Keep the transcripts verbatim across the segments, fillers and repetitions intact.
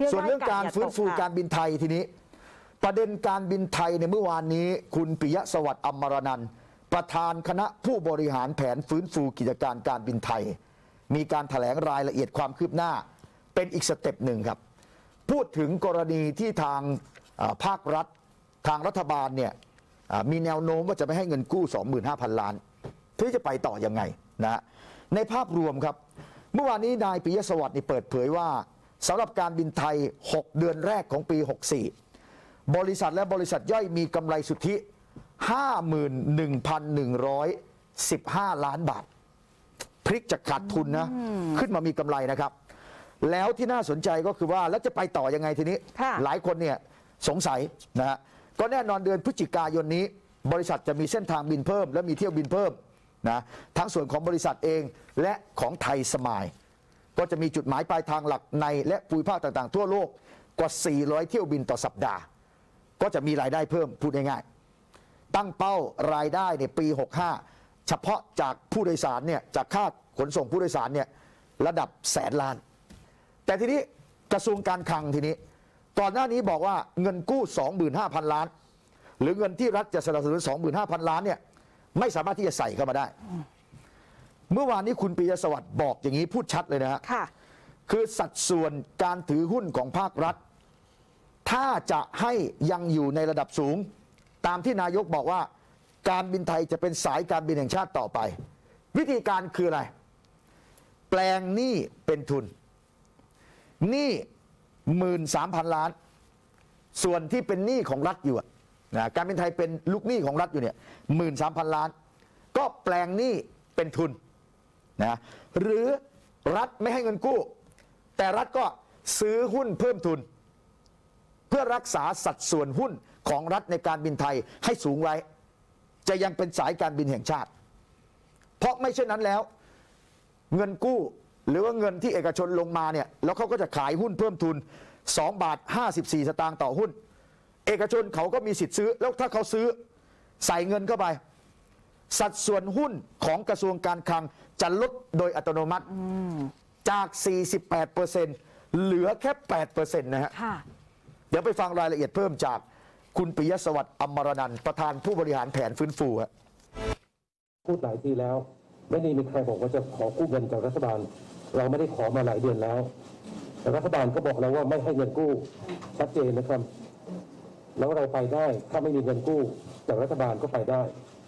ส่วนเรื่องการฟื้นฟูการบินไทยทีนี้ประเด็นการบินไทยในเมื่อวานนี้คุณปิยะสวัสดิ์อมรนันท์ประธานคณะผู้บริหารแผนฟื้นฟูกิจการการบินไทยมีการแถลงรายละเอียดความคืบหน้าเป็นอีกสเต็ปหนึ่งครับพูดถึงกรณีที่ทางภาครัฐทางรัฐบาลเนี่ยมีแนวโน้มว่าจะไม่ให้เงินกู้ สองหมื่นห้าพัน ล้านที่จะไปต่อยังไงนะในภาพรวมครับเมื่อวานนี้นายปิยะสวัสดิ์เปิดเผยว่าสำหรับการบินไทยหกเดือนแรกของปีหกสี่บริษัทและบริษัทย่อยมีกำไรสุทธิ ห้าหมื่นหนึ่งพันหนึ่งร้อยสิบห้า ล้านบาทพลิกจากขาดทุนนะขึ้นมามีกำไรนะครับแล้วที่น่าสนใจก็คือว่าแล้วจะไปต่อยังไงทีนี้หลายคนเนี่ยสงสัยนะฮะก็แน่นอนเดือนพฤศจิกายนนี้บริษัทจะมีเส้นทางบินเพิ่มและมีเที่ยวบินเพิ่มนะทั้งส่วนของบริษัทเองและของไทยสมายก็จะมีจุดหมายปลายทางหลักในและภูมิภาคต่างๆทั่วโลกกว่า สี่ร้อย เที่ยวบินต่อสัปดาห์ก็จะมีรายได้เพิ่มพูดง่ายๆตั้งเป้ารายได้ในปีหกห้าเฉพาะจากผู้โดยสารเนี่ยจากค่าขนส่งผู้โดยสารเนี่ยระดับแสนล้านแต่ทีนี้กระทรวงการคลังทีนี้ก่อนหน้านี้บอกว่าเงินกู้ สองหมื่นห้าพัน ล้านหรือเงินที่รัฐจะสนับสนุน สองหมื่นห้าพัน ล้านเนี่ยไม่สามารถที่จะใส่เข้ามาได้เมื่อวานนี้คุณปิยะสวัสดิ์บอกอย่างนี้พูดชัดเลยนะฮะคือสัดส่วนการถือหุ้นของภาครัฐถ้าจะให้ยังอยู่ในระดับสูงตามที่นายกบอกว่าการบินไทยจะเป็นสายการบินแห่งชาติต่อไปวิธีการคืออะไรแปลงหนี้เป็นทุนหนี้ หนึ่งหมื่นสามพัน ล้านส่วนที่เป็นหนี้ของรัฐอยู่นะการบินไทยเป็นลูกหนี้ของรัฐอยู่เนี่ย หนึ่งหมื่นสามพัน ล้านก็แปลงหนี้เป็นทุนนะหรือรัฐไม่ให้เงินกู้แต่รัฐก็ซื้อหุ้นเพิ่มทุนเพื่อรักษาสัดส่วนหุ้นของรัฐในการบินไทยให้สูงไว้จะยังเป็นสายการบินแห่งชาติเพราะไม่เช่นนั้นแล้วเงินกู้หรือว่าเงินที่เอกชนลงมาเนี่ยแล้วเขาก็จะขายหุ้นเพิ่มทุนสองบาทห้าสิบสี่สตางค์ต่อหุ้นเอกชนเขาก็มีสิทธิ์ซื้อแล้วถ้าเขาซื้อใส่เงินเข้าไปสัดส่วนหุ้นของกระทรวงการคลังจะลดโดยอัตโนมัติจาก สี่สิบแปดเปอร์เซ็นต์ เหลือแค่ แปดเปอร์เซ็นต์ นะฮะเดี๋ยวไปฟังรายละเอียดเพิ่มจากคุณปิยะสวัสดิ์อมรนันท์ประธานผู้บริหารแผนฟื้นฟูฮะพูดหลายทีแล้วไม่ได้มีใครบอกว่าจะขอกู้เงินจากรัฐบาลเราไม่ได้ขอมาหลายเดือนแล้วแต่รัฐบาลก็บอกแล้วว่าไม่ให้เงินกู้ชัดเจนนะครับแล้วเราไปได้ถ้าไม่มีเงินกู้จากรัฐบาลก็ไปได้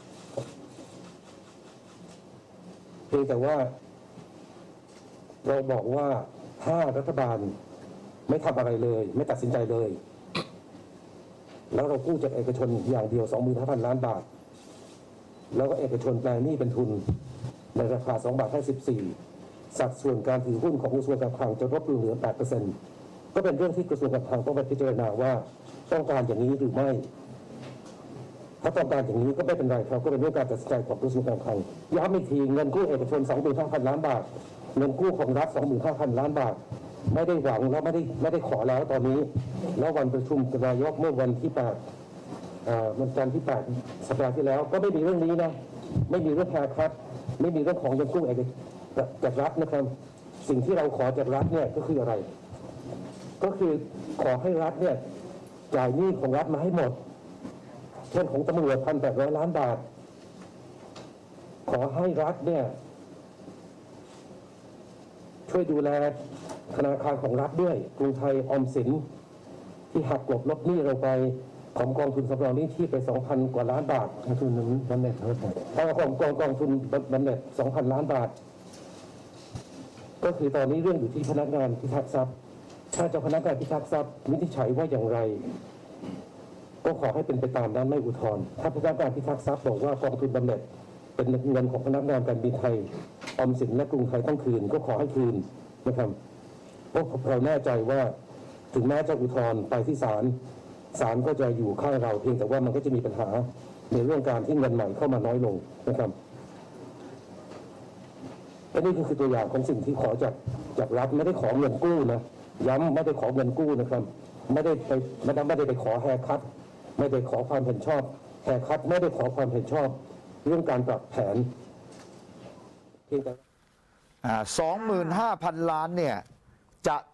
เพียงแต่ว่าเราบอกว่าถ้ารัฐบาลไม่ทำอะไรเลยไม่ตัดสินใจเลยแล้วเรากู้จากเอกชนอย่างเดียว สองหมื่นห้าพัน ล้านบาทแล้วก็เอกชนแปลงหนี้เป็นทุนในราคาสองบาทห้าสิบสี่สัดส่วนการถือหุ้นของกระทรวงการคลังจะลดลงเหลือ แปดเปอร์เซ็นต์ ก็เป็นเรื่องที่กระทรวงการคลังต้องไปพิจารณาว่าต้องการอย่างนี้หรือไม่ถ้าต้องการอย่างนี้ก็ไม่เป็นไรครับก็เป็นเรื่องการตัดสินใจของกระทรวงการคลังย้ำอีกทีเงินกู้เอกชน สองหมื่นห้าพัน ล้านบาทเงินกู้ของรัฐ สองหมื่นห้าพัน ล้านบาทไม่ได้หวังและไม่ได้ไม่ได้ขอแล้วตอนนี้แล้ววันประชุมนายกเมื่อวันที่แปดอ่าวันจันทร์ที่แปดสัปดาห์ที่แล้วก็ไม่มีเรื่องนี้นะไม่มีเรื่องแฮร์คัทไม่มีเรื่องของเงินกู้เอกชนจากรัฐนะครับสิ่งที่เราขอจากรัฐเนี่ยก็คืออะไรก็คือขอให้รัฐเนี่ยจ่ายหนี้ของรัฐมาให้หมดเช่นของตำรวจ หนึ่งพันแปดร้อย ล้านบาทขอให้รัฐเนี่ยช่วยดูแลธนาคารของรัฐด้วยกรุงไทยออมสินที่หักกลบลบหนี้เราไปของกองทุนสำรองหนี้ที่ไป สองพัน กว่าล้านบาทกองทุนบำเหน็จเท่าไหร่ถ้าของกองกองทุนบำเหน็จ สองพัน ล้านบาทก็คือตอนนี้เรื่องอยู่ที่พนักงานพิทักษ์ทรัพย์ถ้าเจ้าพนักงานพิทักษ์ทรัพย์วินิจฉัยว่าอย่างไรก็ขอให้เป็นไปตามนั้นไม่อุทธรณ์ถ้าพนักงานพิทักษ์ทรัพย์บอกว่ากองทุนบำเหน็จเป็นเงินของพนักงานการบินไทยออมสินและกรุงไทยต้องคืนก็ขอให้คืนนะครับเพราะเราแน่ใจว่าถึงแม้จะอุทธรณ์ไปที่ศาลศาลก็จะอยู่ข้างเราเพียงแต่ว่ามันก็จะมีปัญหาในเรื่องการที่เงินใหม่เข้ามาน้อยลงนะครับและนี่ก็คือตัวอย่างของสิ่งที่ขอจากจากรัฐไม่ได้ขอเงินกู้นะย้ำไม่ได้ขอเงินกู้นะครับไม่ได้ไปไม่ได้ไม่ได้ไปขอแฮร์คัทไม่ได้ขอความเห็นชอบแฮร์คัทไม่ได้ขอความเห็นชอบเรื่องการปรับแผนเพียงแต่สองหมื่นห้าพัน ล้านเนี่ยจะ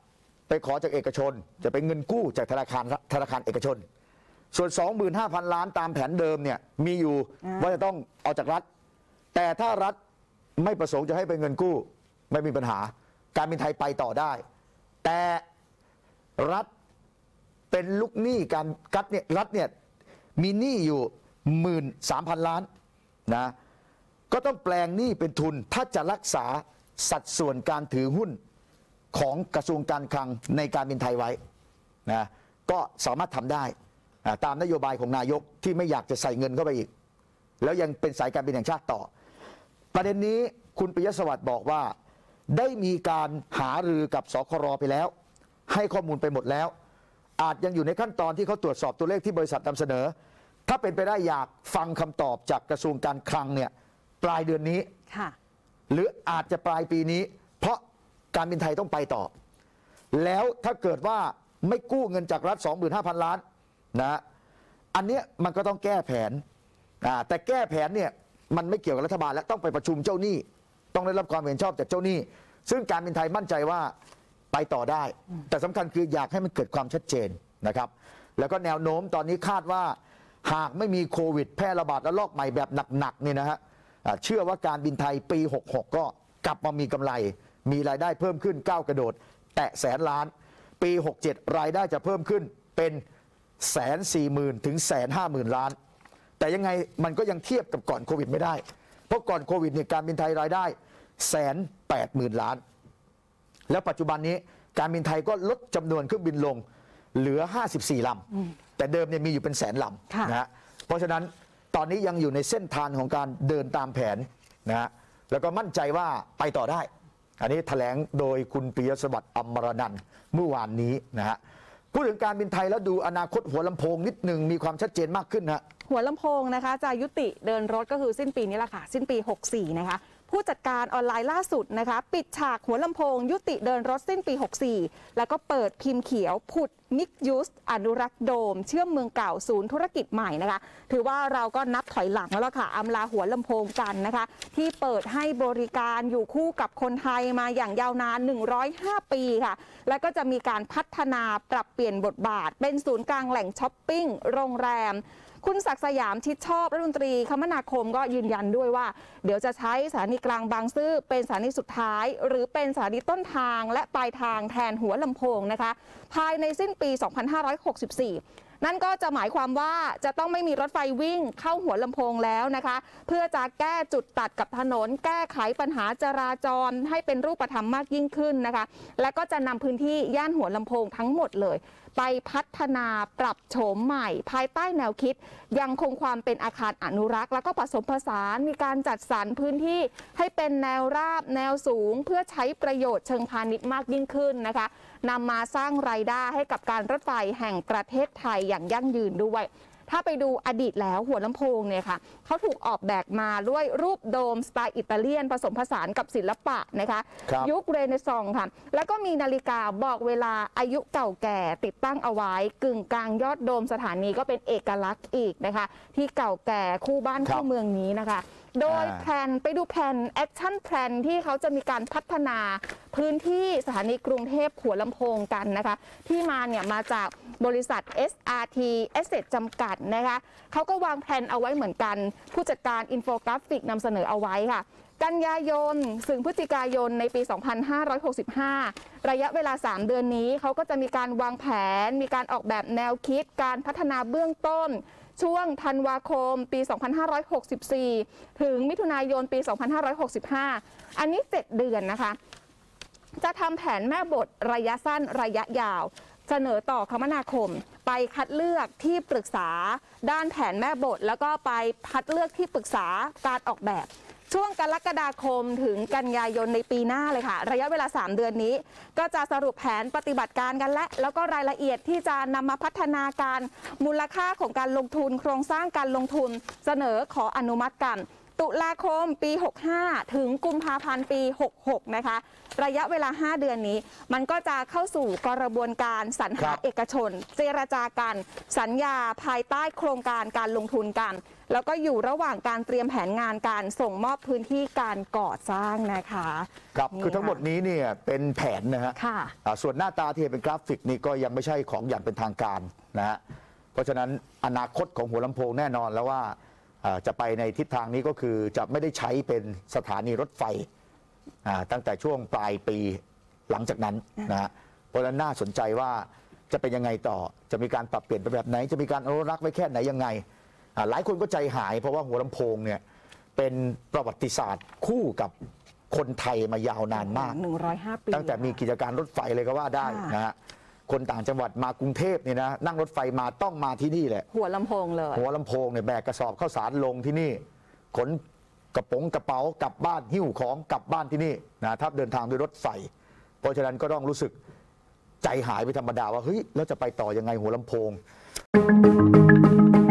ไปขอจากเอกชนจะเป็นเงินกู้จากธนาคารธนาคารเอกชนส่วน สองหมื่นห้าพัน ล้านตามแผนเดิมเนี่ยมีอยู่ว่าจะต้องเอาจากรัฐแต่ถ้ารัฐไม่ประสงค์จะให้เป็นเงินกู้ไม่มีปัญหาการบินไทยไปต่อได้แต่รัฐเป็นลูกหนี้การกัดเนี่ยรัฐเนี่ยมีหนี้อยู่ หนึ่งหมื่นสามพัน ล้านนะก็ต้องแปลงหนี้เป็นทุนถ้าจะรักษาสัดส่วนการถือหุ้นของกระทรวงการคลังในการบินไทยไว้นะก็สามารถทำได้ตามนโยบายของนายกที่ไม่อยากจะใส่เงินเข้าไปอีกแล้วยังเป็นสายการบินแห่งชาติต่อประเด็นนี้คุณปิยสวัสดิ์บอกว่าได้มีการหารือกับสครไปแล้วให้ข้อมูลไปหมดแล้วอาจยังอยู่ในขั้นตอนที่เขาตรวจสอบตัวเลขที่บริษัทนำเสนอถ้าเป็นไปได้อยากฟังคำตอบจากกระทรวงการคลังเนี่ยปลายเดือนนี้หรืออาจจะปลายปีนี้เพราะการบินไทยต้องไปต่อแล้วถ้าเกิดว่าไม่กู้เงินจากรัฐ สองหมื่นห้าพัน ล้านนะอันนี้มันก็ต้องแก้แผนแต่แก้แผนเนี่ยมันไม่เกี่ยวกับรัฐบาลและต้องไปประชุมเจ้าหนี้ต้องได้รับความเห็นชอบจากเจ้าหนี้ซึ่งการบินไทยมั่นใจว่าไปต่อได้แต่สำคัญคืออยากให้มันเกิดความชัดเจนนะครับแล้วก็แนวโน้มตอนนี้คาดว่าหากไม่มีโควิดแพร่ระบาดและลอกใหม่แบบหนักๆเนี่ยนะฮะเชื่อว่าการบินไทยปีหกสิบหกก็กลับมามีกำไรมีรายได้เพิ่มขึ้นก้าวกระโดดแตะแสนล้านปีหกสิบเจ็ดรายได้จะเพิ่มขึ้นเป็นแสนสี่หมื่นถึงแสนห้าหมื่นล้านแต่ยังไงมันก็ยังเทียบกับก่อนโควิดไม่ได้เพราะก่อนโควิดเนี่ยการบินไทยรายได้แสนแปดหมื่นล้านแล้วปัจจุบันนี้การบินไทยก็ลดจำนวนเครื่องบินลงเหลือห้าสิบสี่ลำแต่เดิมเนี่ยมีอยู่เป็นแสนลำนะฮะเพราะฉะนั้นตอนนี้ยังอยู่ในเส้นทางของการเดินตามแผนนะฮะแล้วก็มั่นใจว่าไปต่อได้อันนี้แถลงโดยคุณปิยสวัสดิ์อมรนันท์เมื่อวานนี้นะฮะพูดถึงการบินไทยแล้วดูอนาคตหัวลำโพงนิดหนึ่งมีความชัดเจนมากขึ้นนะหัวลำโพงนะคะจะยุติเดินรถก็คือสิ้นปีนี้แหละค่ะสิ้นปีหกสิบสี่นะคะผู้จัดการออนไลน์ล่าสุดนะคะปิดฉากหัวลำโพงยุติเดินรถสิ้นปีหกสิบสี่แล้วก็เปิดพิมพ์เขียวผุดมิกยูสอนุรักษ์โดมเชื่อมเมืองเก่าศูนย์ธุรกิจใหม่นะคะถือว่าเราก็นับถอยหลังแล้วล่ะค่ะอำลาหัวลำโพงกันนะคะที่เปิดให้บริการอยู่คู่กับคนไทยมาอย่างยาวนานหนึ่งร้อยห้าปีค่ะแล้วก็จะมีการพัฒนาปรับเปลี่ยนบทบาทเป็นศูนย์กลางแหล่งช้อปปิ้งโรงแรมคุณศักดิ์สยามชิดชอบรัฐมนตรีคมนาคมก็ยืนยันด้วยว่าเดี๋ยวจะใช้สถานีกลางบางซื่อเป็นสถานีสุดท้ายหรือเป็นสถานีต้นทางและปลายทางแทนหัวลำโพงนะคะภายในสิ้นปีสองพันห้าร้อยหกสิบสี่นั่นก็จะหมายความว่าจะต้องไม่มีรถไฟวิ่งเข้าหัวลำโพงแล้วนะคะเพื่อจะแก้จุดตัดกับถนนแก้ไขปัญหาจราจรให้เป็นรูปธรรมมากยิ่งขึ้นนะคะและก็จะนำพื้นที่ย่านหัวลำโพงทั้งหมดเลยไปพัฒนาปรับโฉมใหม่ภายใต้แนวคิดยังคงความเป็นอาคารอนุรักษ์แล้วก็ผสมผสานมีการจัดสรรพื้นที่ให้เป็นแนวราบแนวสูงเพื่อใช้ประโยชน์เชิงพาณิชย์มากยิ่งขึ้นนะคะนำมาสร้างรายได้ให้กับการรถไฟแห่งประเทศไทยอย่างยั่งยืนด้วยถ้าไปดูอดีตแล้วหัวลำโพงเนี่ยค่ะเขาถูกออกแบบมาด้วยรูปโดมสไตล์อิตาเลียนผสมผสานกับศิลปะนะคะยุคเรเนซองส์ค่ะแล้วก็มีนาฬิกาบอกเวลาอายุเก่าแก่ติดตั้งเอาไว้กึ่งกลางยอดโดมสถานีก็เป็นเอกลักษณ์อีกนะคะที่เก่าแก่คู่บ้านคู่เมืองนี้นะคะโดยแผนไปดูแผนแอคชั่นแผนที่เขาจะมีการพัฒนาพื้นที่สถานีกรุงเทพหัวลำโพงกันนะคะที่มาเนี่ยมาจากบริษัท เอส อาร์ ที Asset จำกัดนะคะเขาก็วางแผนเอาไว้เหมือนกันผู้จัดการอินโฟกราฟิกนำเสนอเอาไว้ค่ะกันยายนถึงพฤศจิกายนในปี สองพันห้าร้อยหกสิบห้า ระยะเวลาสามเดือนนี้เขาก็จะมีการวางแผนมีการออกแบบแนวคิดการพัฒนาเบื้องต้นช่วงธันวาคมปี สองพันห้าร้อยหกสิบสี่ ถึงมิถุนายนปี สองพันห้าร้อยหกสิบห้า อันนี้เจ็ดเดือนนะคะจะทำแผนแม่บทระยะสั้นระยะยาวเสนอต่อคมนาคมไปคัดเลือกที่ปรึกษาด้านแผนแม่บทแล้วก็ไปคัดเลือกที่ปรึกษาการออกแบบช่วงกรกฎาคมถึงกันยายนในปีหน้าเลยค่ะระยะเวลาสามเดือนนี้ก็จะสรุปแผนปฏิบัติการกันและแล้วก็รายละเอียดที่จะนำมาพัฒนาการมูลค่าของการลงทุนโครงสร้างการลงทุนเสนอขออนุมัติกันตุลาคมปีหกสิบห้าถึงกุมภาพันธ์ปีหกสิบหกนะคะระยะเวลาห้าเดือนนี้มันก็จะเข้าสู่กระบวนการสรรหาเอกชนเจรจากันสัญญาภายใต้โครงการการลงทุนกันแล้วก็อยู่ระหว่างการเตรียมแผนงานการส่งมอบพื้นที่การก่อสร้างนะคะครับคือทั้งหมดนี้เนี่ยเป็นแผนนะฮะค่ะอ่าส่วนหน้าตาที่เห็นเป็นกราฟิกนี่ก็ยังไม่ใช่ของอย่างเป็นทางการนะฮะเพราะฉะนั้นอนาคตของหัวลำโพงแน่นอนแล้วว่าอ่าจะไปในทิศทางนี้ก็คือจะไม่ได้ใช้เป็นสถานีรถไฟอ่าตั้งแต่ช่วงปลายปีหลังจากนั้นนะฮะเพราะฉะนั้นน่าสนใจว่าจะเป็นยังไงต่อจะมีการปรับเปลี่ยนไปแบบไหนจะมีการอนุรักษ์ไว้แค่ไหนยังไงอ่าหลายคนก็ใจหายเพราะว่าหัวลำโพงเนี่ยเป็นประวัติศาสตร์คู่กับคนไทยมายาวนานมากหนึ่งร้อยห้าปีตั้งแต่มีกิจการรถไฟเลยก็ว่าได้ค่ะนะฮะคนต่างจังหวัดมากรุงเทพเนี่ยนะนั่งรถไฟมาต้องมาที่นี่แหละหัวลำโพงเลยหัวลำโพงเนี่ยแบกกระสอบข้าวสารลงที่นี่ ขนกระป๋องกระเป๋ากลับบ้านหิ้วของกลับบ้านที่นี่นะถ้าเดินทางด้วยรถไฟ เพราะฉะนั้นก็ต้องรู้สึกใจหายไปธรรมดาว่าเฮ้ยแล้วจะไปต่อยังไงหัวลำโพง